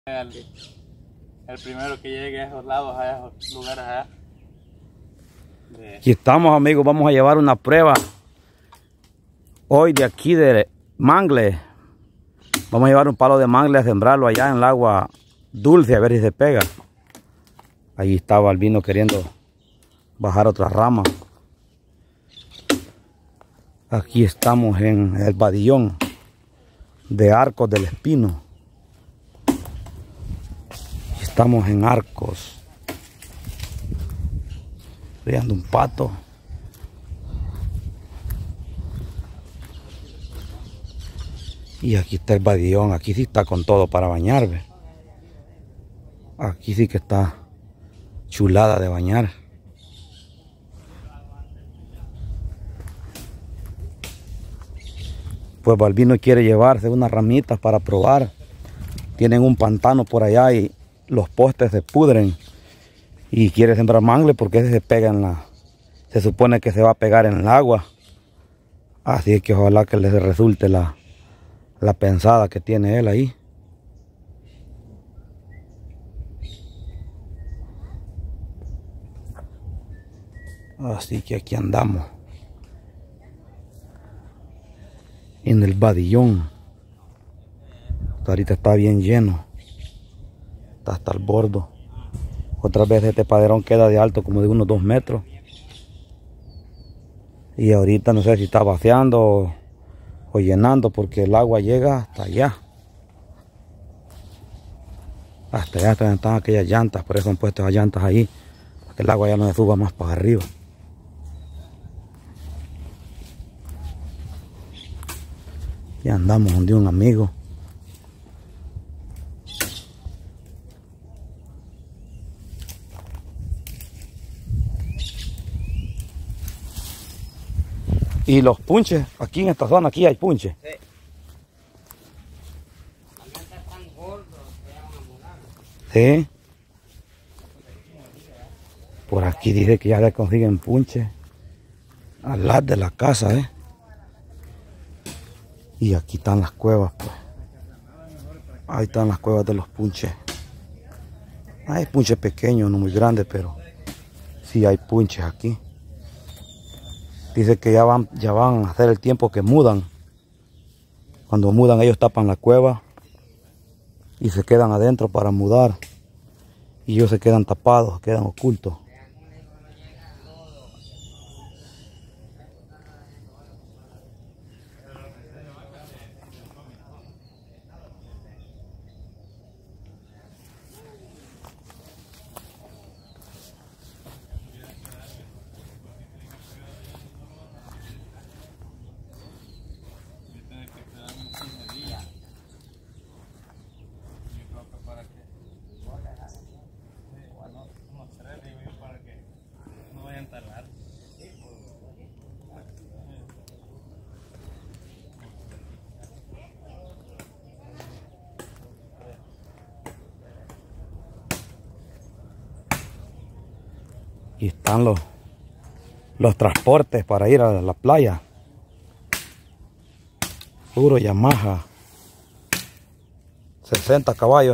El primero que llegue a esos lados, a esos lugares allá. Aquí estamos, amigos, vamos a llevar una prueba hoy de aquí de mangle. Vamos a llevar un palo de mangle a sembrarlo allá en el agua dulce, a ver si se pega. Ahí estaba Albino queriendo bajar otra rama. Aquí estamos en el badillón de Arcos del Espino. Estamos en Arcos. Criando un pato. Y aquí está el badillón. Aquí sí está con todo para bañar, ¿ve? Aquí sí que está chulada de bañar. Pues Balbino quiere llevarse unas ramitas para probar. Tienen un pantano por allá y los postes se pudren. Y quiere sembrar mangle porque ese se pega en la... Se supone que se va a pegar en el agua. Así es que ojalá que les resulte la pensada que tiene él ahí. Así que aquí andamos. En el badillón. Ahorita está bien lleno. Está hasta el bordo. Otra vez este paderón queda de alto como de unos 2 metros. Y ahorita no sé si está vaciando o llenando porque el agua llega hasta allá. Hasta allá están aquellas llantas, por eso han puesto esas llantas ahí. Para que el agua ya no se suba más para arriba. Ya andamos donde un amigo. Y los punches, aquí en esta zona, aquí hay punches. Sí. También están gordos, que ya van a mudar. Sí. Por aquí dice que ya le consiguen punches al lado de la casa, ¿eh? Y aquí están las cuevas, pues. Ahí están las cuevas de los punches. Hay punches pequeños, no muy grandes, pero sí hay punches aquí. Dice que ya van a hacer el tiempo que mudan. Cuando mudan ellos tapan la cueva y se quedan adentro para mudar. Y ellos se quedan tapados, quedan ocultos. Y están los transportes para ir a la playa. Puro Yamaha. 60 caballos,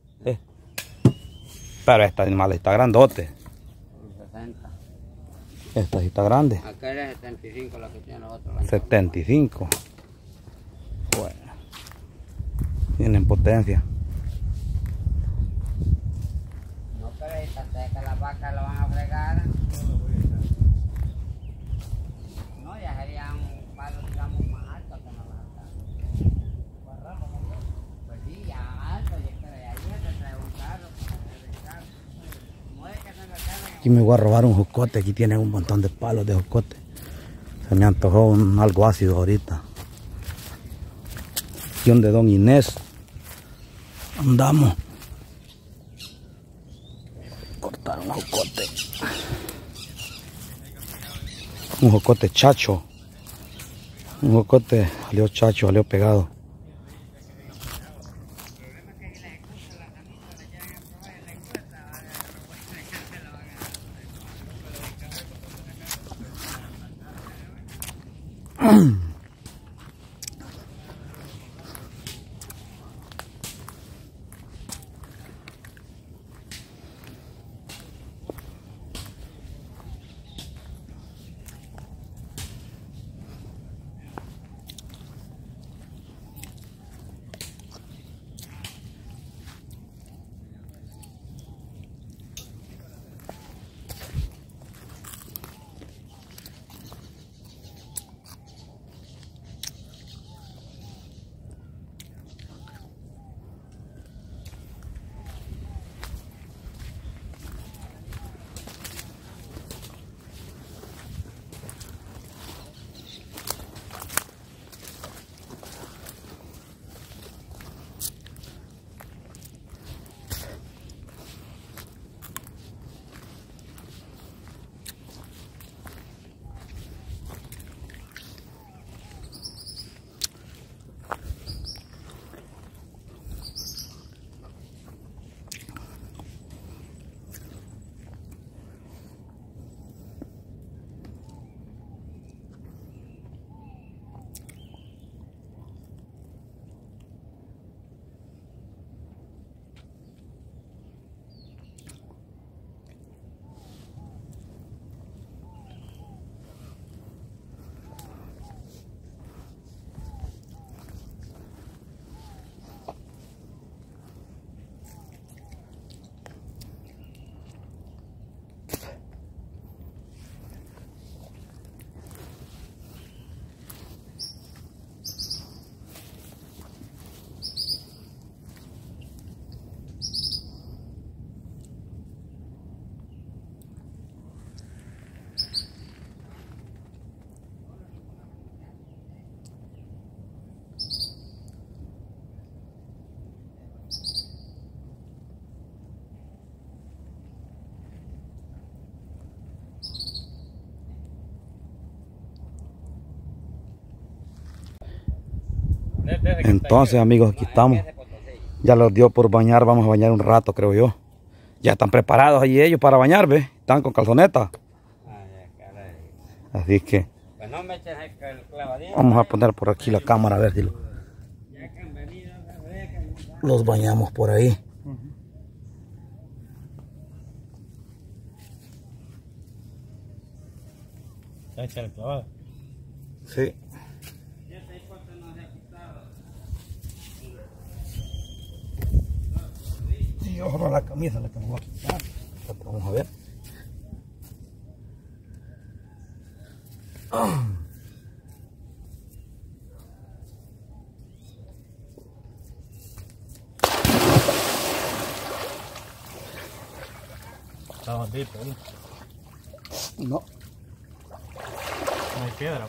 Pero esta animal está grandote. 60. Esta sí está grande. Aquel es 75 la que tiene los otros. 75. Bueno. Tienen potencia. No, pero esta seca las vacas la van a fregar. No, ya sería un palo, digamos, más alto que la vaca. Pues sí, ya alto, y es que de ahí se trae un carro. Aquí me voy a robar un jocote. Aquí tienen un montón de palos de jocote. Se me antojó algo ácido ahorita. Aquí donde Don Inés. Andamos. Cortar un jocote. Un jocote chacho. Un jocote salió chacho, salió pegado. Entonces, amigos, aquí estamos. Ya los dio por bañar, vamos a bañar un rato, creo yo. Ya están preparados allí ellos para bañar, ¿ves? Están con calzoneta. Así que Pues no me eches el clavadillo. vamos a poner por aquí la cámara, a ver si los bañamos por ahí. Echa el clavado. Sí. Sí, ojo a la camisa, la que me voy a quitar. Vamos a ver. Está bandito, ¿eh? No. No hay piedra.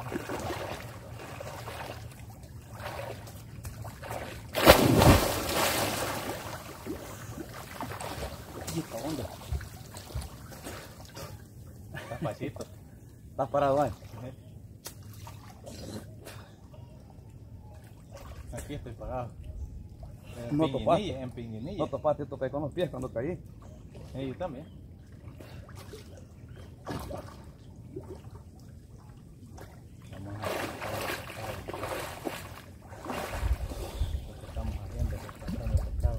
Está pasito. ¿Estás parado ahí? Aquí estoy parado. No topaste. En Pinguinilla. No topaste, topé con los pies cuando caí. Yo también. Vamos a ver lo que estamos haciendo, pasando el pescado.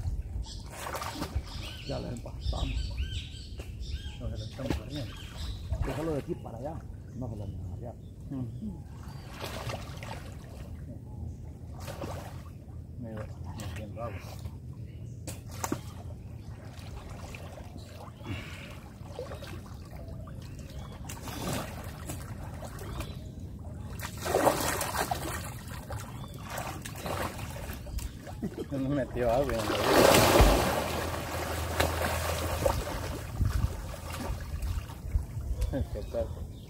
Ya le empastamos. Lo que le estamos haciendo. Déjalo de aquí para allá. No se lo vamos a allá. Metiendo agua. No me metió agua. ¿Qué tal?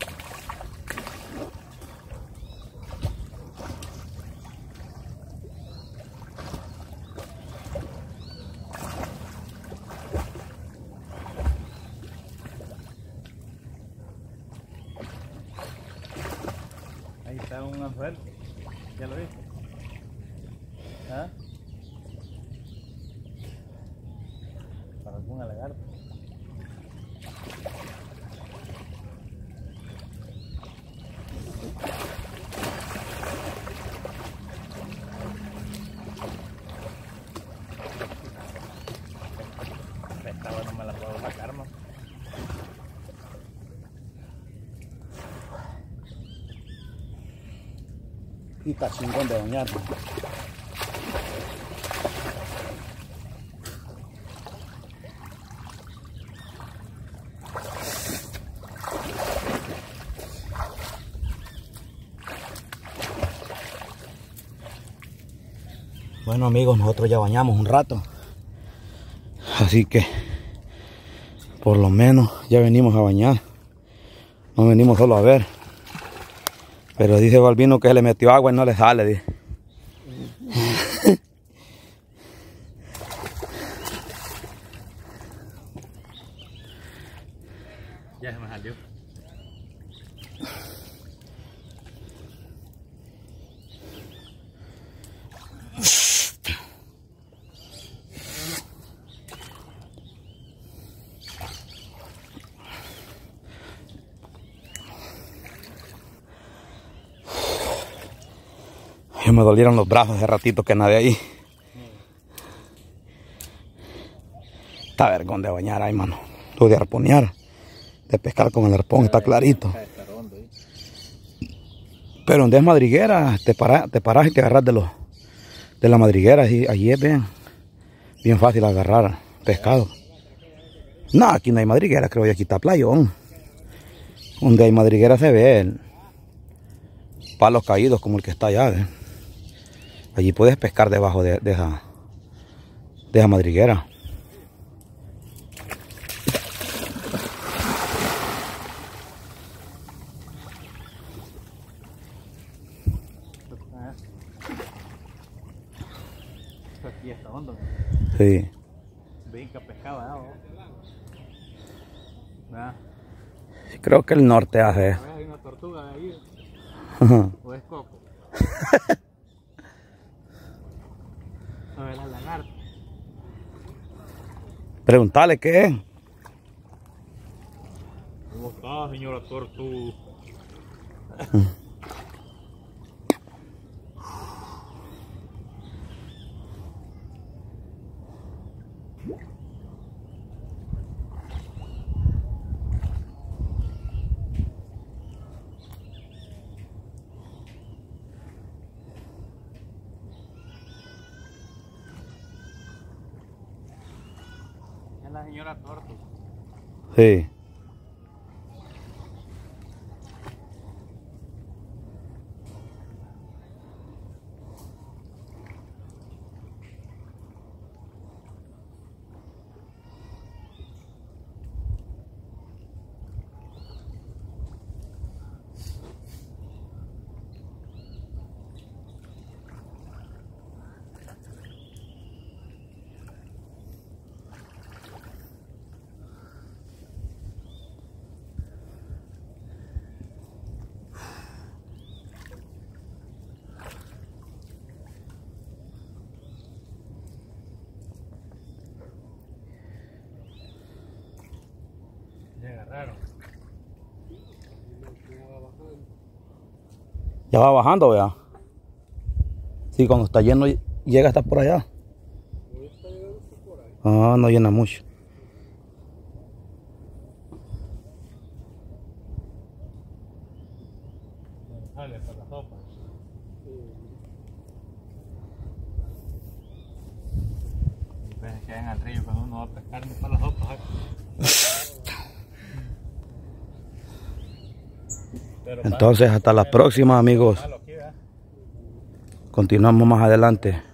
Ahí está un anzuelo. ¿Ya lo viste? ¿Ah? Para algún lagarto. Esta agua no me la puedo sacar, ¿no? Y está chingón de bañar. Bueno, amigos, nosotros ya bañamos un rato. Así que por lo menos ya venimos a bañar. No venimos solo a ver. Pero dice Balbino que le metió agua y no le sale, dice. Ya se me salió. Ya me dolieron los brazos hace ratito que nadé ahí. Está vergón de bañar ahí, mano. Lo de arponear, de pescar con el arpón, está clarito. Pero donde es madriguera, te paras y te agarras de la madriguera. Y allí es bien fácil agarrar pescado. No, aquí no hay madriguera, creo que aquí está playón. Donde hay madriguera se ve palos caídos como el que está allá, ¿ves? Allí puedes pescar debajo de esa madriguera. Aquí está hondo. Sí. Brinca pescado, ¿verdad? Creo que el norte hace eso. Hay una tortuga ahí. ¿O es coco? Preguntale qué es. ¿Cómo está, señora Tortuga? Es la señora Tortuga. Sí. Ya agarraron. Ya va bajando, vea. Sí, cuando está lleno llega hasta por allá. Ah, no llena mucho. Sale para la sopa. Y peces que vayan al río cuando uno va a pescar ni para la sopa. Entonces, hasta la próxima, amigos. Continuamos más adelante.